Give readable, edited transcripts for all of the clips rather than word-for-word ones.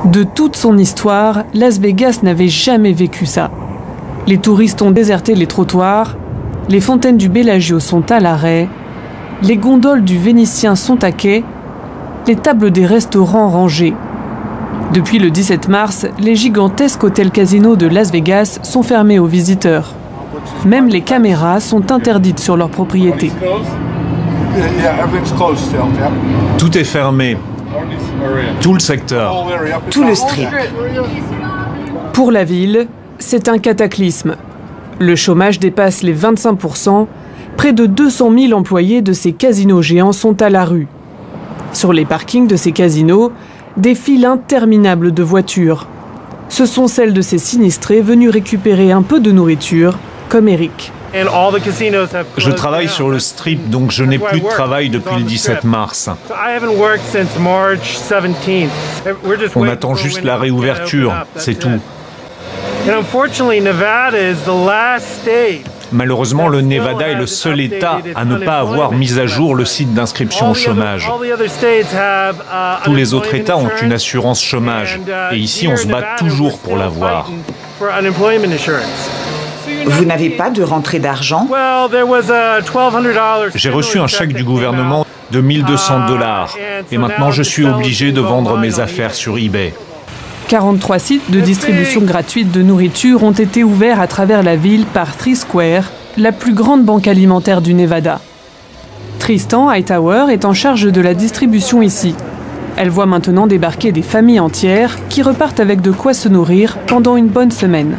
De toute son histoire, Las Vegas n'avait jamais vécu ça. Les touristes ont déserté les trottoirs, les fontaines du Bellagio sont à l'arrêt, les gondoles du Vénitien sont à quai, les tables des restaurants rangées. Depuis le 17 mars, les gigantesques hôtels-casinos de Las Vegas sont fermés aux visiteurs. Même les caméras sont interdites sur leur propriété. Tout est fermé. Tout le secteur. Tout le strip. Pour la ville, c'est un cataclysme. Le chômage dépasse les 25%. Près de 200 000 employés de ces casinos géants sont à la rue. Sur les parkings de ces casinos, des files interminables de voitures. Ce sont celles de ces sinistrés venus récupérer un peu de nourriture, comme Eric. Je travaille sur le strip, donc je n'ai plus de travail depuis le 17 mars. On attend juste la réouverture, c'est tout. Malheureusement, le Nevada est le seul État à ne pas avoir mis à jour le site d'inscription au chômage. Tous les autres États ont une assurance chômage, et ici on se bat toujours pour l'avoir. Vous n'avez pas de rentrée d'argent? J'ai reçu un chèque du gouvernement de 1 200 $, et maintenant je suis obligé de vendre mes affaires sur eBay. 43 sites de distribution gratuite de nourriture ont été ouverts à travers la ville par Three Square, la plus grande banque alimentaire du Nevada. Tristan Hightower est en charge de la distribution ici. Elle voit maintenant débarquer des familles entières qui repartent avec de quoi se nourrir pendant une bonne semaine.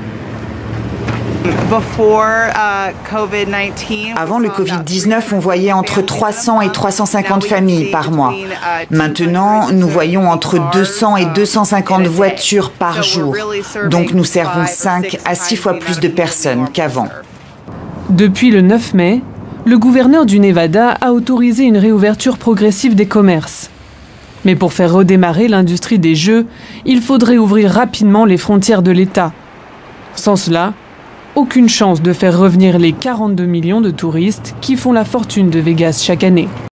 Avant le Covid-19, on voyait entre 300 et 350 familles par mois. Maintenant, nous voyons entre 200 et 250 voitures par jour. Donc nous servons 5 à 6 fois plus de personnes qu'avant. Depuis le 9 mai, le gouverneur du Nevada a autorisé une réouverture progressive des commerces. Mais pour faire redémarrer l'industrie des jeux, il faudrait ouvrir rapidement les frontières de l'État. Sans cela, aucune chance de faire revenir les 42 millions de touristes qui font la fortune de Vegas chaque année.